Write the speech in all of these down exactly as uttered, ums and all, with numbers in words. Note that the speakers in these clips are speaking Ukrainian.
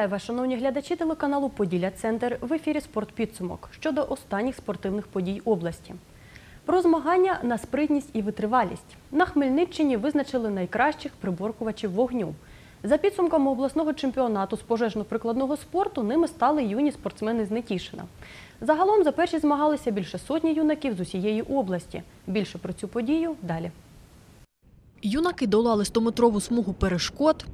Вітаю вас, шановні глядачі телеканалу «Поділля-Центр». В ефірі «Спортпідсумок» щодо останніх спортивних подій області. Про змагання на спритність і витривалість. На Хмельниччині визначили найкращих приборкувачів вогню. За підсумками обласного чемпіонату з пожежно-прикладного спорту ними стали юні спортсмени з Нетішина. Загалом за перші змагалися більше сотні юнаків з усієї області. Більше про цю подію далі. Юнаки долали стометрову смугу перешкод,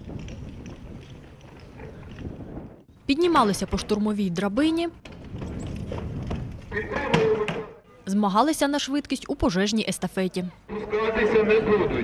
піднімалися по штурмовій драбині, змагалися на швидкість у пожежній естафеті. Пускатися не будуть.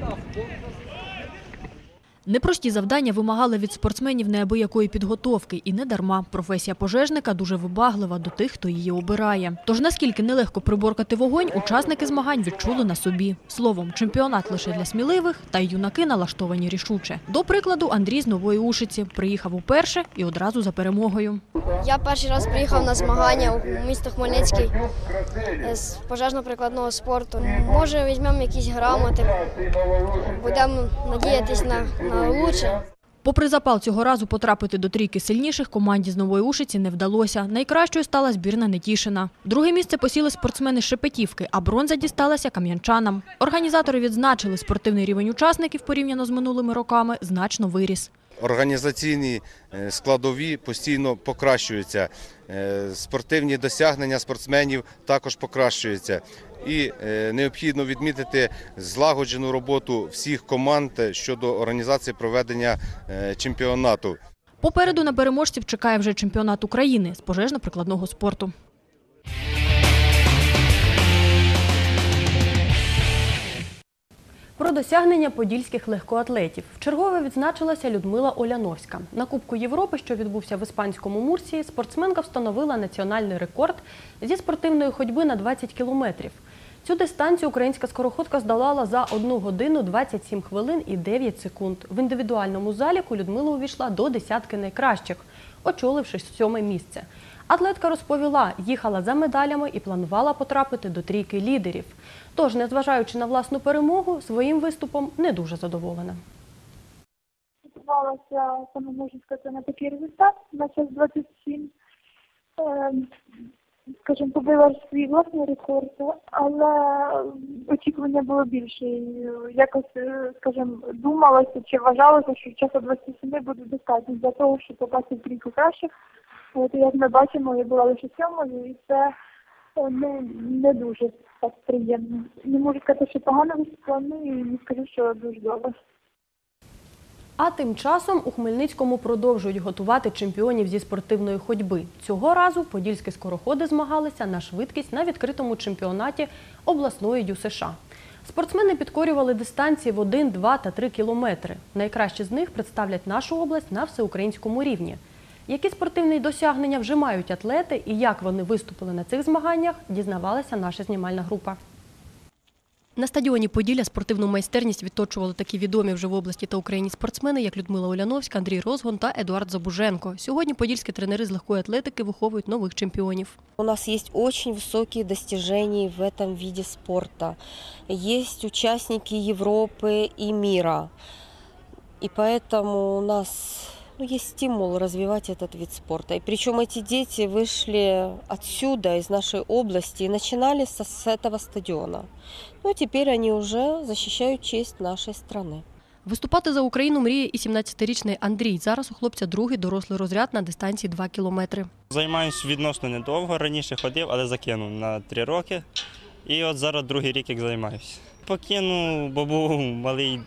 Непрості завдання вимагали від спортсменів неабиякої підготовки. І не дарма. Професія пожежника дуже вибаглива до тих, хто її обирає. Тож наскільки нелегко приборкати вогонь, учасники змагань відчули на собі. Словом, чемпіонат лише для сміливих, та й юнаки налаштовані рішуче. До прикладу, Андрій з Нової Ушиці приїхав уперше і одразу за перемогою. Я перший раз приїхав на змагання у місто Хмельницький з пожежно-прикладного спорту. Може, візьмемо якісь грамоти, будемо надіятися на, на лучше. Попри запал цього разу потрапити до трійки сильніших, команді з Нової Ушиці не вдалося. Найкращою стала збірна Нетішина. Друге місце посіли спортсмени з Шепетівки, а бронза дісталася кам'янчанам. Організатори відзначили, спортивний рівень учасників порівняно з минулими роками значно виріс. Організаційні складові постійно покращуються, спортивні досягнення спортсменів також покращуються. І необхідно відмітити злагоджену роботу всіх команд щодо організації проведення чемпіонату. Попереду на переможців чекає вже чемпіонат України з пожежно-прикладного спорту. Про досягнення подільських легкоатлетів. Вчергове відзначилася Людмила Оляновська. На Кубку Європи, що відбувся в іспанському Мурсії, спортсменка встановила національний рекорд зі спортивної ходьби на двадцять кілометрів. Цю дистанцію українська скороходка здолала за одну годину двадцять сім хвилин і дев'ять секунд. В індивідуальному заліку Людмила увійшла до десятки найкращих, очоливши сьоме місце. Атлетка розповіла, їхала за медалями і планувала потрапити до трійки лідерів. Тож, незважаючи на власну перемогу, своїм виступом не дуже задоволена. Готувалася, саме можу сказати, на такий результат, на час двадцять сім. Скажімо, побила свій власний рекорд, але очікування було більше. Якось, скажімо, думалося чи вважалося, що часу двадцять сім буде достатньо для того, щоб попасти в трійку кращих. От, як ми бачимо, я була лише сьомою, і це ну, не дуже так приємно. Не можу сказати, що погано виступила, ну і не скажу, що дуже добре. А тим часом у Хмельницькому продовжують готувати чемпіонів зі спортивної ходьби. Цього разу подільські скороходи змагалися на швидкість на відкритому чемпіонаті обласної ю ес еш а. Спортсмени підкорювали дистанції в один, два та три кілометри. Найкращі з них представлять нашу область на всеукраїнському рівні. Які спортивні досягнення вже мають атлети і як вони виступили на цих змаганнях, дізнавалася наша знімальна група. На стадіоні Поділля спортивну майстерність відточували такі відомі вже в області та Україні спортсмени, як Людмила Оляновська, Андрій Розгон та Едуард Забуженко. Сьогодні подільські тренери з легкої атлетики виховують нових чемпіонів. У нас есть очень высокие достижения в этом виде спорта. Есть участники Европы и мира. И поэтому у нас ну, есть стимул развивать этот вид спорта. И причем эти дети вышли отсюда, из нашей области, и начинали с, с этого стадиона. Ну, теперь они уже защищают честь нашей страны. Виступати за Україну мріє і сімнадцятирічний Андрій. Зараз у хлопця другий дорослий розряд на дистанції два кілометри. Займаюся відносно недовго. Раніше ходив, але закинув на три роки. І от зараз другий рік як займаюся. Покинув, бо був малий,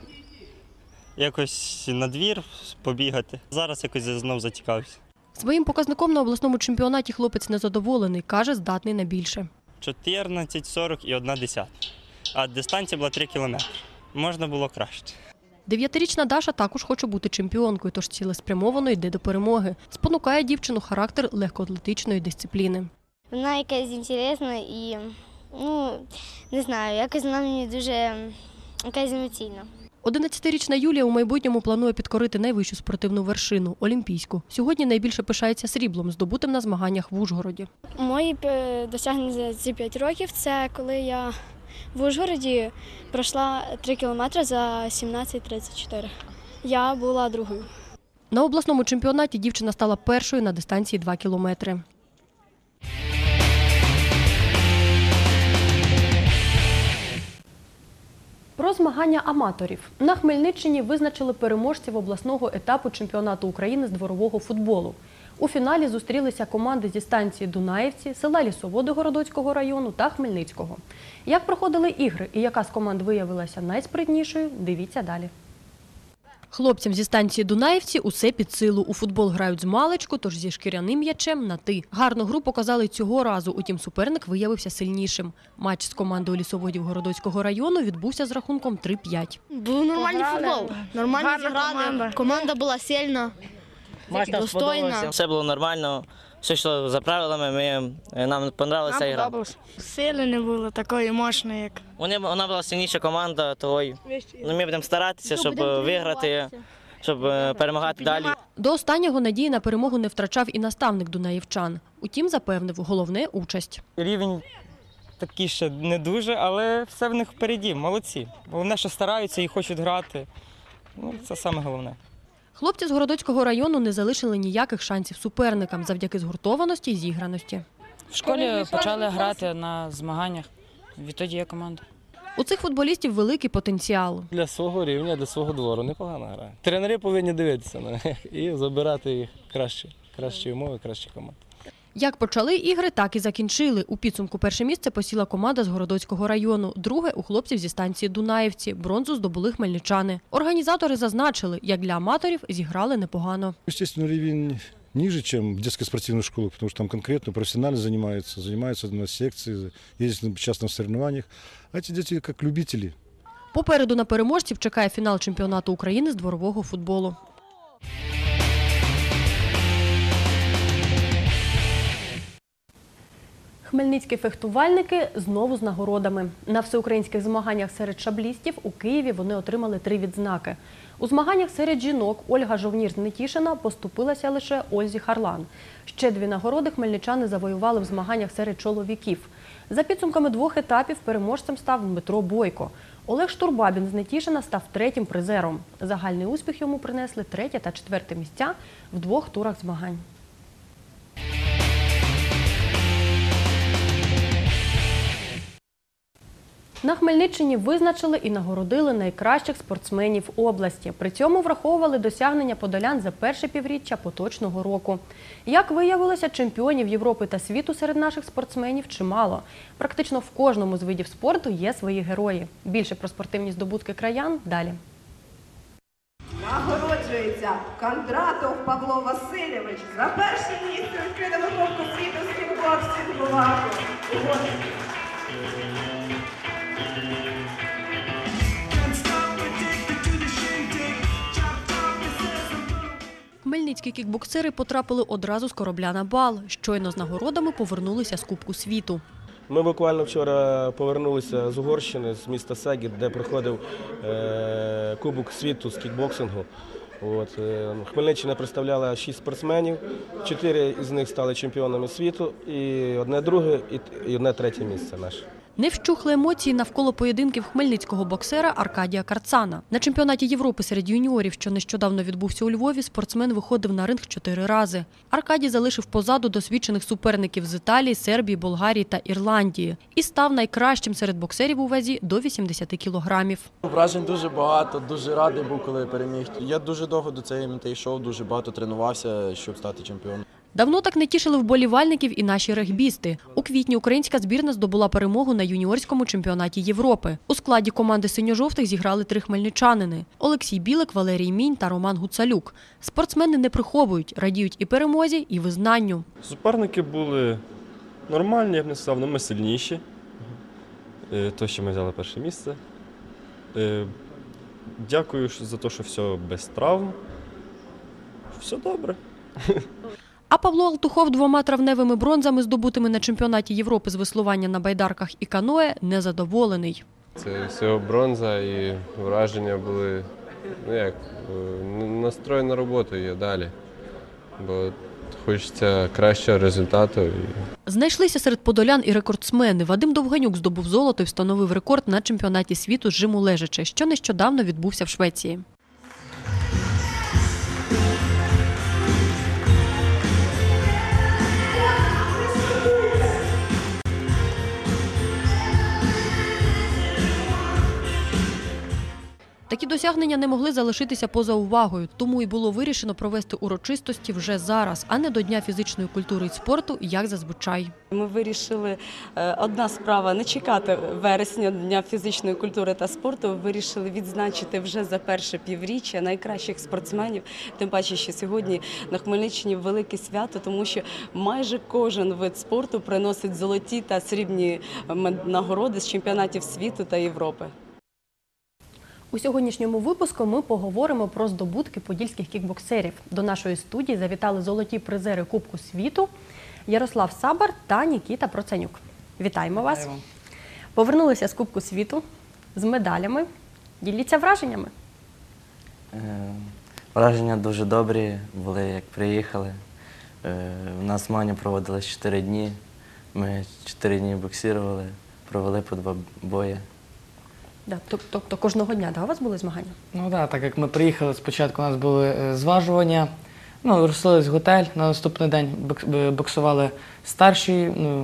якось на двір побігати. Зараз якось знов зацікавився. Своїм показником на обласному чемпіонаті хлопець незадоволений. Каже, здатний на більше. чотирнадцять сорок і одна десята. А дистанція була три кілометри. Можна було краще. Дев'ятирічна Даша також хоче бути чемпіонкою, тож цілеспрямовано йде до перемоги. Спонукає дівчину характер легкоатлетичної дисципліни. Вона якась інтересна і, ну, не знаю, якось вона мені дуже якась емоційна. одинадцятирічна Юлія у майбутньому планує підкорити найвищу спортивну вершину – олімпійську. Сьогодні найбільше пишається сріблом, здобутим на змаганнях в Ужгороді. Мої досягнення за ці п'ять років – це коли я в Ужгороді пройшла три кілометри за сімнадцять тридцять чотири. Я була другою. На обласному чемпіонаті дівчина стала першою на дистанції два кілометри. Про змагання аматорів. На Хмельниччині визначили переможців обласного етапу чемпіонату України з дворового футболу. У фіналі зустрілися команди зі станції Дунаївці, села Лісоводи Городоцького району та Хмельницького. Як проходили ігри і яка з команд виявилася найспритнішою, дивіться далі. Хлопцям зі станції Дунаївці усе під силу. У футбол грають з маличку, тож зі шкіряним м'ячем на «ти». Гарну гру показали цього разу, утім суперник виявився сильнішим. Матч з командою Лісоводів Городоцького району відбувся з рахунком три п'ять. Був нормальний футбол, нормально зіграли, команда була сильна, достойна. Все було нормально, все йшло за правилами, ми, нам подобалася гра. Сили не було такої мощної, як... Вони, вона була сильніша команда, того ну, ми будемо старатися, щоб виграти, щоб перемагати далі. До останнього надії на перемогу не втрачав і наставник дунаївчан. Утім, запевнив, головне – участь. Рівень такий ще не дуже, але все в них впереді, молодці. Головне, що стараються і хочуть грати. Ну, це саме головне. Хлопці з Городоцького району не залишили ніяких шансів суперникам завдяки згуртованості і зіграності. В школі почали грати на змаганнях, відтоді є команда. У цих футболістів великий потенціал. Для свого рівня, для свого двору непогано грає. Тренери повинні дивитися на них і забирати їх кращі, кращі умови, кращі команди. Як почали ігри, так і закінчили. У підсумку перше місце посіла команда з Городоцького району, друге – у хлопців зі станції Дунаївці. Бронзу здобули хмельничани. Організатори зазначили, як для аматорів зіграли непогано. Звісно, рівень ниже, чем в детской спортивной школе, потому что там конкретно профессионально занимаются, занимаются на секции, ездят на частных соревнованиях. А эти дети как любители. Попереду на переможців чекає фінал чемпіонату України з дворового футболу. Хмельницькі фехтувальники знову з нагородами. На всеукраїнських змаганнях серед шаблістів у Києві вони отримали три відзнаки. У змаганнях серед жінок Ольга Жовнір з Нетішина поступилася лише Ользі Харлан. Ще дві нагороди хмельничани завоювали в змаганнях серед чоловіків. За підсумками двох етапів переможцем став Дмитро Бойко. Олег Штурбабін з Нетішина став третім призером. Загальний успіх йому принесли третє та четверте місця в двох турах змагань. На Хмельниччині визначили і нагородили найкращих спортсменів області. При цьому враховували досягнення подолян за перше півріччя поточного року. Як виявилося, чемпіонів Європи та світу серед наших спортсменів чимало. Практично в кожному з видів спорту є свої герої. Більше про спортивні здобутки краян далі. Нагороджується Кондратов Павло Васильович за перше місце у відкритому кубку світу з кікбоксингу. Хмельницькі кікбоксери потрапили одразу з корабля на бал. Щойно з нагородами повернулися з Кубку світу. Ми буквально вчора повернулися з Угорщини, з міста Сегід, де проходив е, Кубок світу з кікбоксингу. От, е, Хмельниччина представляла шість спортсменів, чотири із них стали чемпіонами світу, і одне друге, і, і одне третє місце наше. Не вщухли емоції навколо поєдинків хмельницького боксера Аркадія Карцана. На чемпіонаті Європи серед юніорів, що нещодавно відбувся у Львові, спортсмен виходив на ринг чотири рази. Аркадій залишив позаду досвідчених суперників з Італії, Сербії, Болгарії та Ірландії. І став найкращим серед боксерів у вазі до вісімдесяти кілограмів. Вражень дуже багато, дуже радий був, коли переміг. Я дуже довго до цієї мети йшов, дуже багато тренувався, щоб стати чемпіоном. Давно так не тішили вболівальників і наші регбісти. У квітні українська збірна здобула перемогу на юніорському чемпіонаті Європи. У складі команди синьо-жовтих зіграли три хмельничанини – Олексій Білик, Валерій Мінь та Роман Гуцалюк. Спортсмени не приховують, радіють і перемозі, і визнанню. Суперники були нормальні, я б не сказав, але ми сильніші. То, що ми взяли перше місце. Дякую за те, що все без травм. Все добре. А Павло Алтухов двома травневими бронзами, здобутими на чемпіонаті Європи з веслування на байдарках і каное, незадоволений. Це всього бронза і враження були, ну як, настрой на роботу є далі, бо хочеться кращого результату. Знайшлися серед подолян і рекордсмени. Вадим Довганюк здобув золото і встановив рекорд на чемпіонаті світу з жиму лежачи, що нещодавно відбувся в Швеції. досягнення не могли залишитися поза увагою, тому і було вирішено провести урочистості вже зараз, а не до Дня фізичної культури і спорту, як зазвичай. Ми вирішили, одна справа, не чекати вересня Дня фізичної культури та спорту, вирішили відзначити вже за перше півріччя найкращих спортсменів, тим паче, що сьогодні на Хмельниччині велике свято, тому що майже кожен вид спорту приносить золоті та срібні нагороди з чемпіонатів світу та Європи. У сьогоднішньому випуску ми поговоримо про здобутки подільських кікбоксерів. До нашої студії завітали золоті призери Кубку світу Ярослав Сабар та Нікіта Проценюк. Вітаємо вас. Вітаємо. Повернулися з Кубку світу з медалями. Діліться враженнями. Е, враження дуже добрі були, як приїхали. Е, у нас змагання проводилось чотири дні. Ми чотири дні боксували, провели по два бої. Да, тобто кожного дня, да, у вас були змагання? Ну так, так як ми приїхали, спочатку у нас були зважування, ну, розселились в готель, на наступний день боксували старші, ну,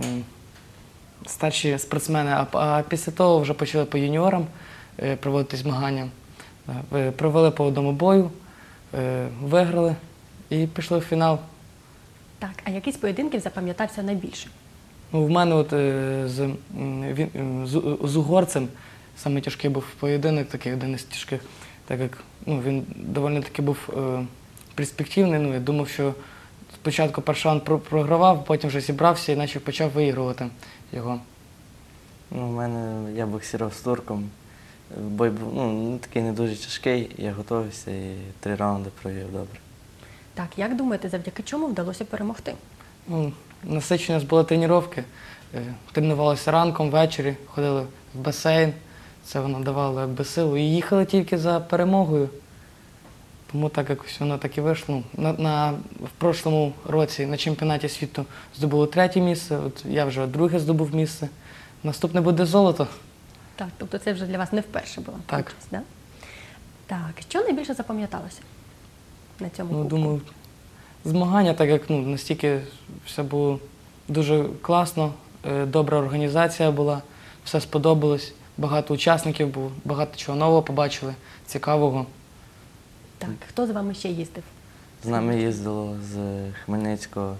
старші спортсмени, а, а після того вже почали по юніорам проводити змагання. Провели по одному бою, виграли і пішли в фінал. Так, а який з поєдинків запам'ятався найбільше? Ну, в мене от, з, з, з угорцем саме тяжкий був поєдинок, такий один із тяжких, так як ну, він доволі таки був е, перспективний. Ну, я думав, що спочатку перший раунд програвав, потім вже зібрався і наче почав виігрувати його. Ну, у мене я боксував з турком. Бой був ну, такий не дуже тяжкий, я готувався і три раунди провів добре. Так, як думаєте, завдяки чому вдалося перемогти? Ну, насичені у нас були тренування, тренувалися ранком, ввечері, ходили в басейн, це воно давало якби силу і їхали тільки за перемогою. Тому так якось воно так і вийшло. На, на, в прошлому році на чемпіонаті світу здобули третє місце, от я вже друге здобув місце. Наступне буде золото. Так, тобто це вже для вас не вперше було? Так. Участь, да? Так, що найбільше запам'яталося на цьому ну, кубку? Думаю, змагання, так як ну, настільки все було дуже класно, добра організація була, все сподобалось, багато учасників було, багато чого нового побачили, цікавого. Так, хто з вами ще їздив? З нами їздило з Хмельницького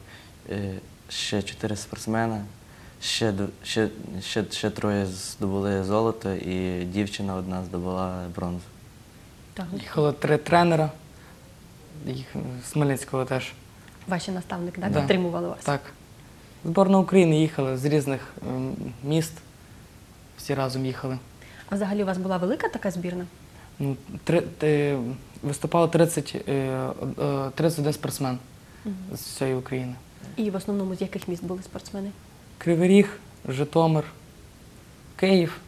ще чотири спортсмена, ще, ще, ще, ще троє здобули золото і дівчина одна здобула бронзу. Так. Їхало три тренера, їх з Хмельницького теж. Ваші наставники, так, да. підтримували вас? Так. Зборна України їхали з різних міст, всі разом їхали. А взагалі у вас була велика така збірна? Ну, три, ти, виступало тридцять, тридцять один спортсмен угу. з всієї України. І в основному з яких міст були спортсмени? Кривий Ріг, Житомир, Київ.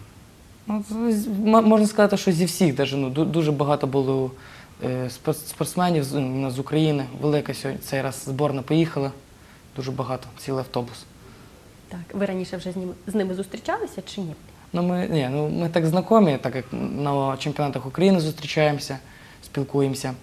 Ну, можна сказати, що зі всіх, даже, ну, дуже багато було спортсменів з, з України. Велика сьогодні, цей раз зборна поїхала, дуже багато, цілий автобус. Так, ви раніше вже з ними, з ними зустрічалися чи ні? Ну, ми, ні, ну, ми так знайомі, так як на чемпіонатах України зустрічаємося, спілкуємося.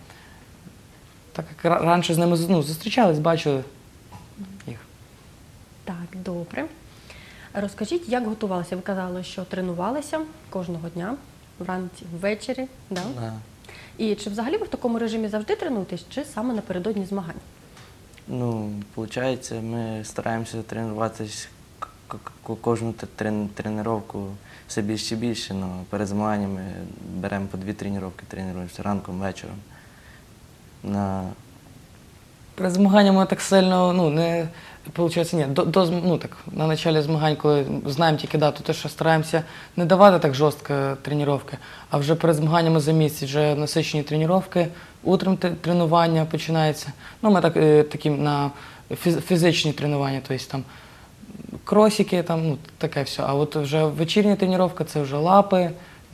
Так як раніше з ними ну, зустрічались, бачили їх. Так, добре. Розкажіть, як готувалися? Ви казали, що тренувалися кожного дня, вранці, ввечері, да? Да. І чи взагалі ви в такому режимі завжди тренуєтесь, чи саме напередодні змагань? Ну, виходить, ми стараємося тренуватися кожну тренування все більше і більше, але перед змаганнями беремо по дві тренування, тренуємося ранком, вечором. На... Перед змаганнями так сильно, ну, не, виходить, ні, до, до, ну, так, на початку змагань, коли знаємо тільки дату, то що стараємося не давати так жорстко тренування, а вже перед змаганнями за місяць вже насичені тренування, утром тренування починається. Ну, ми так, такі на фізичні тренування, тобто там кросики, там, ну, таке все. А от вже вечірня тренування – це вже лапи,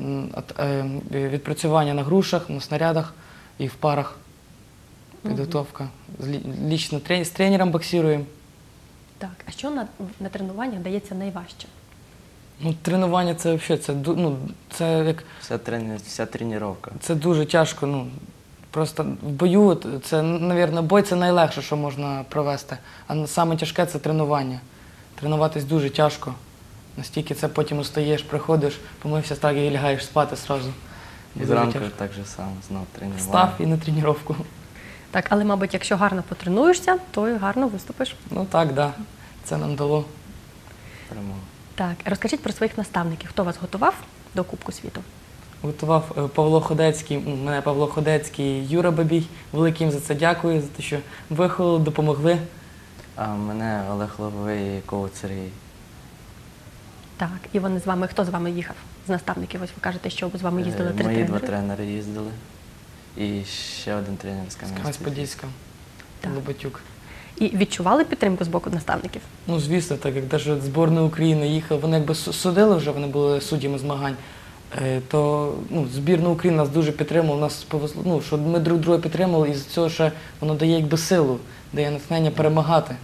відпрацювання на грушах, на снарядах і в парах. Підготовка. Лічно з тренером боксуємо. Так, а що на, на тренуваннях дається найважче? Ну, тренування це взагалі, це, ну, це як... Вся, трені... Вся тренування. Це дуже тяжко, ну, просто в бою, це, мабуть, бой це найлегше, що можна провести, а саме тяжке це тренування. Тренуватись дуже тяжко, настільки це потім устаєш, приходиш, помився так і лягаєш спати одразу. І Дуже зранку тяжко. так же само, знову тренування. Встав і на тренування. Так, але, мабуть, якщо гарно потренуєшся, то і гарно виступиш. Ну так, да. Це нам дало перемогу. Так, розкажіть про своїх наставників. Хто вас готував до Кубку світу? Готував е, Павло Ходецький, м, мене Павло Ходецький, Юра Бабій. Велике їм за це дякую, за те, що виховали, допомогли. А мене Олег Лобовий і Ковач Сергій. Так, і вони з вами, хто з вами їхав з наставників? Ось ви кажете, що з вами їздили Е, три Мої два тренери. тренери їздили. І ще один тренер з Кам'янець Подільська, Лобатюк. І відчували підтримку з боку наставників? Ну, звісно, так як навіть збірна України їхала, вони якби су- судили вже, вони були суддями змагань, е, то ну, збірна України нас дуже підтримувала, нас повезло, ну, що ми друг друга підтримували, і з цього ще воно дає якби силу, дає натхнення перемагати.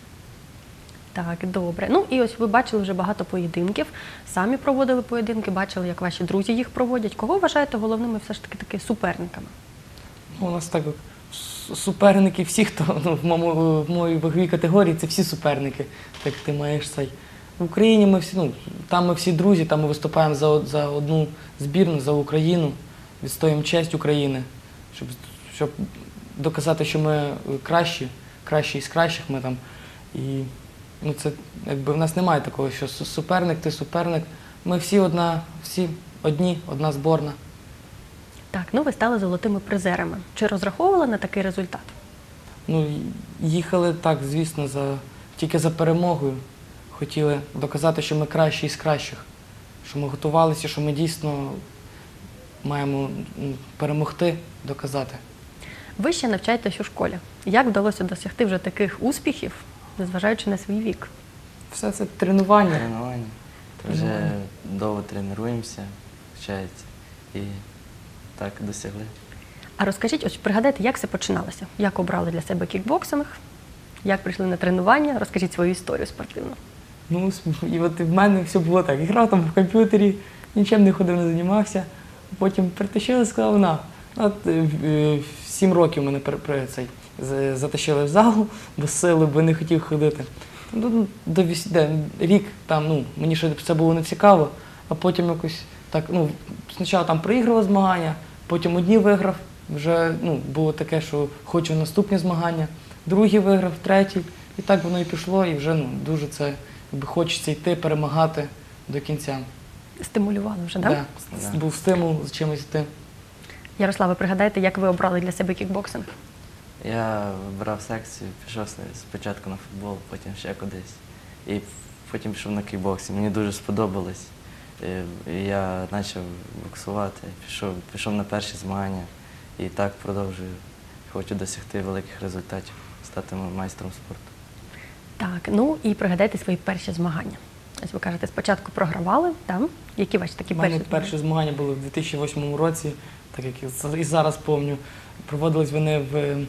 Так, добре. Ну і ось ви бачили вже багато поєдинків, самі проводили поєдинки, бачили, як ваші друзі їх проводять. Кого вважаєте головними все ж таки таки суперниками? Ну, у нас так с- суперники всі, хто ну, в, моєму, в моїй ваговій категорії, це всі суперники, так як ти маєш цей. В Україні ми всі, ну, там ми всі друзі, там ми виступаємо за, од- за одну збірну, за Україну, відстоюємо честь України, щоб, щоб доказати, що ми кращі, кращі із кращих ми там. І ну, це, якби, в нас немає такого, що су- суперник, ти суперник. Ми всі одна, всі одні, одна зборна. Так, ну ви стали золотими призерами. Чи розраховували на такий результат? Ну, й- їхали так, звісно, за, тільки за перемогою. Хотіли доказати, що ми кращі із кращих, що ми готувалися, що ми дійсно маємо м, перемогти, доказати. Ви ще навчаєтесь у школі. Як вдалося досягти вже таких успіхів, незважаючи на свій вік? Все це тренування. Тренування. Вже Тренування. довго тренуємося, вчається. І так досягли. А розкажіть, ось пригадайте, як це починалося? Як обрали для себе кікбоксинг? Як прийшли на тренування? Розкажіть свою історію спортивну. Ну, і от в мене все було так. Грав там в комп'ютері, нічим не ходив, не займався. Потім притащили, сказали, на. От е, в сім років мене при, при, цей, з- затащили в зал без сили, бо не хотів ходити. Ну, до віс- де, рік там, ну, мені ще це було не цікаво, а потім якось так, ну, спочатку там проігрував змагання, потім одні виграв, вже ну, було таке, що хочу наступні змагання, другі виграв, третій, і так воно і пішло, і вже ну, дуже це, якби хочеться йти, перемагати до кінця. Стимулювали вже, так? Да, був стимул з чимось йти. Ярославе, пригадайте, як ви обрали для себе кікбоксинг? Я вибрав секцію, пішов с- спочатку на футбол, потім ще кудись. І потім пішов на кікбоксинг. Мені дуже сподобалось. Е, і Я почав боксувати, пішов, пішов на перші змагання і так продовжую. Хочу досягти великих результатів, стати майстром спорту. Так, ну і пригадайте свої перші змагання. Ось ви кажете, спочатку програвали, там? Які ваші такі У мене перші? перші змагання були в дві тисячі восьмому році, так як і з- і зараз пам'ятаю. Проводились вони в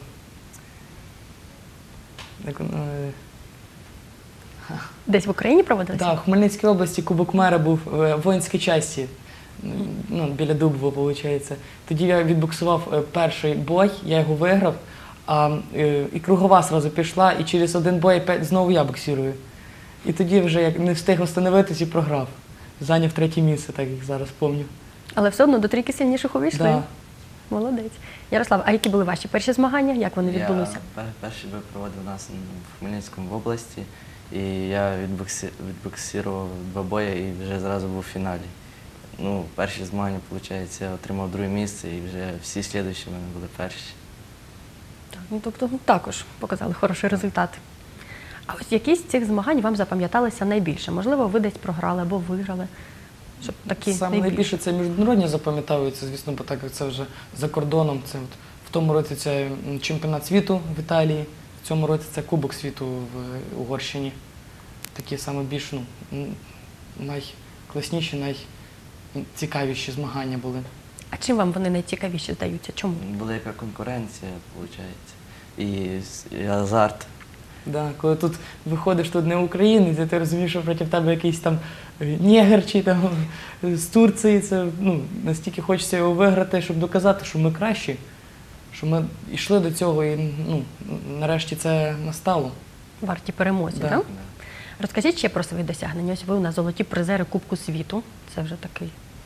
як, воно, е, Десь в Україні проводилися? да, в Хмельницькій області Кубок мера був е, в воїнській часті, ну, біля Дубова, виходить. Тоді я відбуксував е, перший бой, я його виграв, а е, і кругова одразу пішла, і через один бой опять знову я боксирую. І тоді вже як не встиг встановитись і програв. Зайняв третє місце, так як зараз пам'ятаю. Але все одно до трійки сильніших увійшли? Да. Молодець. Ярослав, а які були ваші перші змагання? Як вони відбулися? Я пер- перший бой проводив у нас в Хмельницькому в області, і я відбоксі... відбоксирував два бої і вже зразу був в фіналі. Ну, перші змагання, виходить, я отримав друге місце і вже всі слідуючі в мене були перші. Так, ну, тобто також показали хороший результат. А ось які з цих змагань вам запам'яталися найбільше? Можливо, ви десь програли або виграли? Щоб такі Саме найбільші. найбільше це міжнародні запам'ятовуються, звісно, бо так як це вже за кордоном. Це от в тому році це м, чемпіонат світу в Італії, в цьому році це Кубок світу в Угорщині. Такі саме більш ну, м, найкласніші, найцікавіші змагання були. А чим вам вони найцікавіші здаються? Чому? Велика конкуренція, виходить, і, с- і азарт. Да, коли тут виходиш тут не українець, і ти розумієш, що проти тебе якийсь там е, негр чи там з Турції, це ну, настільки хочеться його виграти, щоб доказати, що ми кращі, що ми йшли до цього і ну, нарешті це настало. Варті перемозі, Да. так? Розкажіть ще про свої досягнення. Ось ви у нас золоті призери Кубку світу. Це вже такий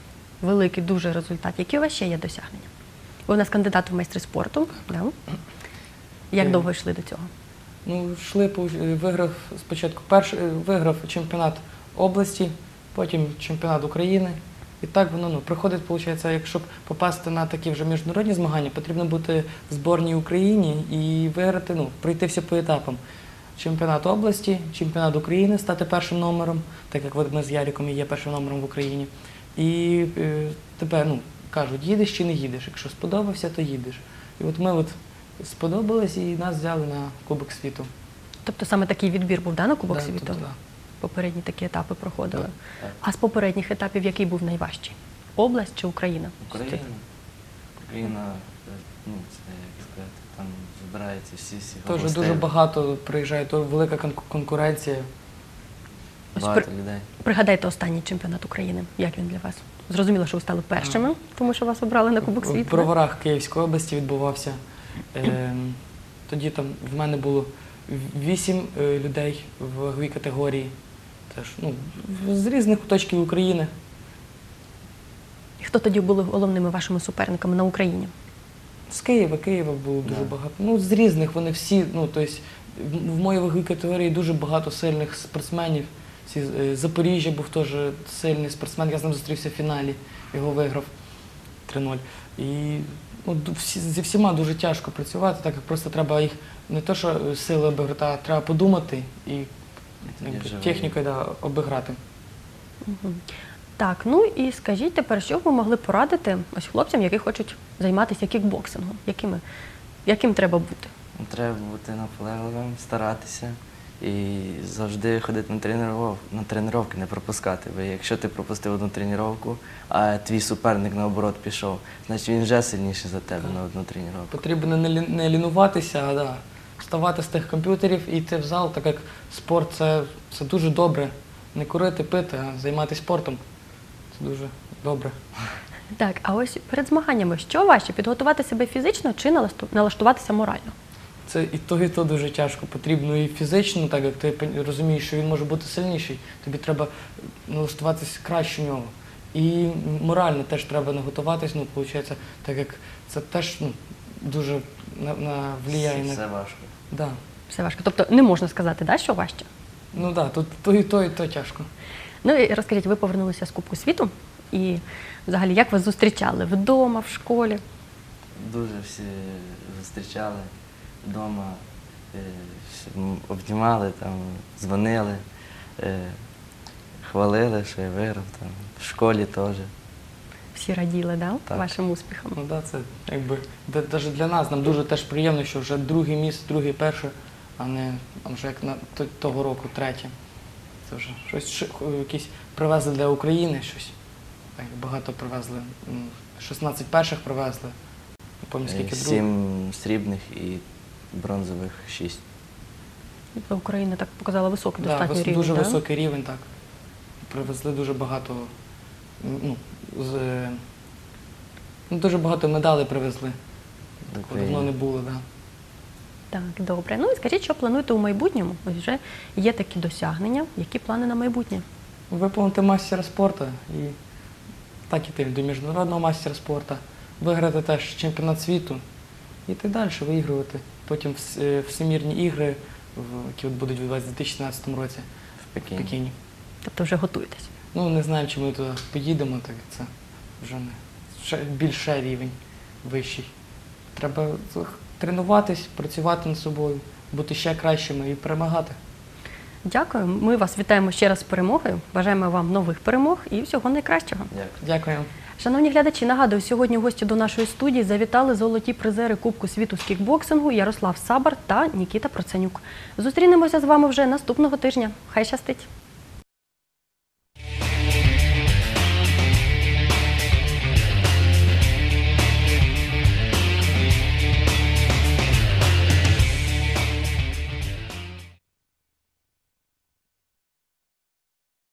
великий дуже результат. Які у вас ще є досягнення? Ви у нас кандидат в майстри спорту. Да? Як Е. довго йшли до цього? Ну, йшли, пов- виграв спочатку перший, виграв чемпіонат області, потім чемпіонат України. І так воно ну, приходить, виходить, якщо попасти на такі вже міжнародні змагання, потрібно бути в зборній Україні і виграти, ну, пройти все по етапам. Чемпіонат області, чемпіонат України, стати першим номером, так як от ми з Яриком і є першим номером в Україні. І е, тебе ну, кажуть, їдеш чи не їдеш. Якщо сподобався, то їдеш. І от ми от сподобались і нас взяли на Кубок світу. Тобто саме такий відбір був, да, на Кубок Да, світу? тобто, да. Попередні такі етапи проходили. Так. А з попередніх етапів який був найважчий? Область чи Україна? Україна. Україна, ну, це, як сказати, там збираються всі всі Теж областей. дуже багато приїжджає, то велика кон- конкуренція. Ось Багато при- людей. Пригадайте останній чемпіонат України. Як він для вас? Зрозуміло, що ви стали першими, тому що вас обрали на Кубок В світу. да? Броварах Київської області відбувався. Ем, Тоді там в мене було вісім е, людей в ваговій категорії. Теж, ну, з різних куточків України. І хто тоді були головними вашими суперниками на Україні? З Києва, Києва було дуже Да. багато. Ну, з різних вони всі, ну, тобто, в- в моїй ваговій категорії дуже багато сильних спортсменів. Всі, е, Запоріжжя був теж сильний спортсмен, я з ним зустрівся в фіналі, його виграв три нуль. І ну, ду- всі, зі всіма дуже тяжко працювати, так як просто треба їх не то, що сили обіграти, а треба подумати і якби, вже технікою да, обіграти. Мгм. Так, ну і скажіть тепер, що б ви могли порадити ось хлопцям, які хочуть займатися кікбоксингом? Якими, яким треба бути? Треба бути наполегливим, старатися і завжди ходити на тренував, на тренування, не пропускати. Бо якщо ти пропустив одну тренування, а твій суперник наоборот пішов, значить він вже сильніший за тебе на одну тренування. Потрібно не, лі- не лінуватися, а да, вставати з тих комп'ютерів і йти в зал, так як спорт це, це дуже добре. Не курити, пити, а займатися спортом. Це дуже добре. Так, а ось перед змаганнями що важче? Підготувати себе фізично чи налашту- налаштуватися морально? Це і то, і то дуже тяжко. Потрібно і фізично, так як ти пон- розумієш, що він може бути сильніший, тобі треба налаштуватися краще в нього. І морально теж треба наготуватись, ну, виходить, так як це теж ну, дуже на, на влияє на. Все важко. Да. Все важко. Тобто не можна сказати, да, що важче? Ну так, да, тут то і то, і то тяжко. Ну і розкажіть, ви повернулися з Кубку світу, і взагалі як вас зустрічали? Вдома, в школі? Дуже всі зустрічали вдома, е, всі м- обнімали, там, дзвонили, е, хвалили, що я виграв, там, в школі теж. Всі раділи, да, Так. вашим успіхам? Ну да, це якби навіть для нас нам дуже теж приємно, що вже друге місце, друге перше, а не там вже як на то- того року третє. Це вже щось ши- якісь привезли для України, щось. Так, багато привезли. М, шістнадцять перших привезли. Не пам'ятаю, Е, скільки других. Сім срібних і бронзових шість. Тобто Україна так показала високий Да, достатньо вис- рівень, дуже да? високий рівень, так. Привезли дуже багато, м, ну, з, е, ну, дуже багато медалей привезли. Такого давно не було, так. Да. Так, добре. Ну і скажіть, що плануєте у майбутньому? Ось вже є такі досягнення. Які плани на майбутнє? Виповнити мастера спорту і так іти до міжнародного мастера спорту, виграти теж чемпіонат світу і так далі, виігрувати. Потім вс- е, всемірні ігри, в- які от будуть відбуватися в дві тисячі сімнадцятому році В Пекіні. в Пекіні. Тобто вже готуєтесь? Ну, не знаємо, чи ми туди поїдемо, так це вже не ще більше рівень вищий. Треба тренуватись, працювати над собою, бути ще кращими і перемагати. Дякую. Ми вас вітаємо ще раз з перемогою. Бажаємо вам нових перемог і всього найкращого. Дякую. Дякую. Шановні глядачі, нагадую, сьогодні гості до нашої студії завітали золоті призери Кубку світу з кікбоксингу Ярослав Сабар та Нікіта Проценюк. Зустрінемося з вами вже наступного тижня. Хай щастить!